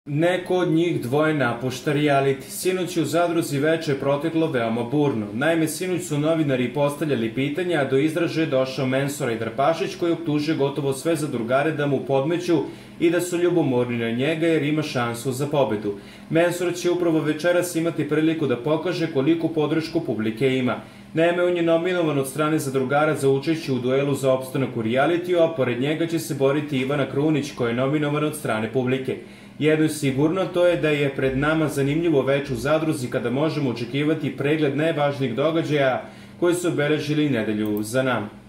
Neko od njih dvoje napušta reality. Sinoć je u Zadruzi veče proteklo veoma burno. Naime, sinoć su novinari postavljali pitanja, a do izražaja je došao Mensur Ajdarpašić koji optužuje gotovo sve zadrugare da mu podmeću i da su ljubomorni na njega jer ima šansu za pobedu. Mensur će upravo večeras imati priliku da pokaže koliku podršku publike ima. Naime, on je nominovan od strane zadrugara za učešće u duelu za opstanak u realitiju, a pored njega će se boriti Ivana Krunić koja je nominovana od strane publike. Jedno je sigurno, to je da je pred nama zanimljivo veče u Zadruzi kada možemo očekivati pregled najvažnijih događaja koji su obeležili nedelju za nama.